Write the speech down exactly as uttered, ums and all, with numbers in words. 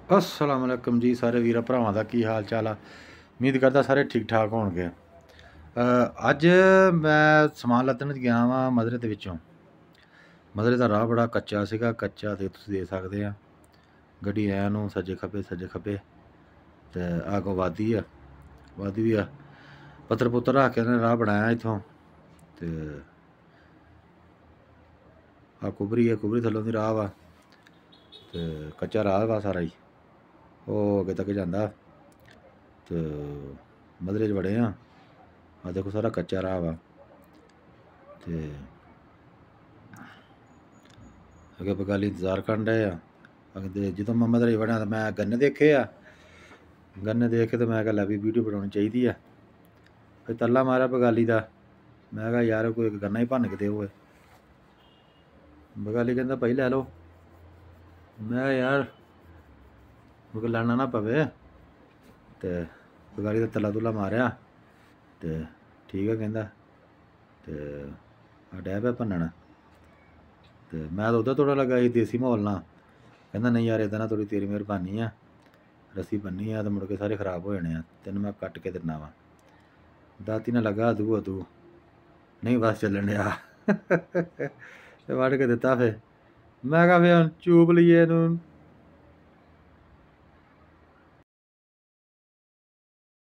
अस्सलाम वालेकुम जी सारे वीर भरावां दा की हाल चाल आ। उम्मीद करदा सारे ठीक ठाक होणगे। अज मैं समान लद्दन गया वां मदरे दे विचों। मदरे दा राह बड़ा कच्चा सीगा, कच्चा ते तुसीं देख सकदे आ गड्डी ऐ नूं सज्जे खब्बे सज्जे खब्बे ते अगों वादी आ वादी भी आ पत्थर पुत्तर रख के इन्हें राह बनाया इत्थों ते आ कुबरी है कुबरी थल्लों दी राह वा ते कच्चा राह वा सारा ही ओह अगे तक जांदा ते मदरे च बड़े आ आ देखो सारा कच्चा राह वा ते अगे बगाली इंतजार करन डे आ अगे जो मैं मदरे च वड़िया तो मैं गन्ने देखे आ गन्ने देख के तो मैं लै भी वीडियो बनानी चाहिए। फिर तरला मारा बगाली का मैं कहा यार कोई गन्ना ही भन्न के दे होए। बगाली कहता भाई लै लो। मैं यार मुझे लैना ना पवे तो बगाली का तला तुला मारिया तो ठीक है कहता तो डै पे भन्न तो मैं तो उधर थोड़ा लगा ही देसी माहौल ना कहता नहीं यार इदा ना थोड़ी तेरी मेहरबानी है रस्सी बन्नी है तो मुड़ के सारे खराब हो जाने तेन मैं कट के दिना वा दाती ने लगा अदू अदू नहीं बस चलन डया वड़ के दिता। फिर मैं कहा फिर चूप लीए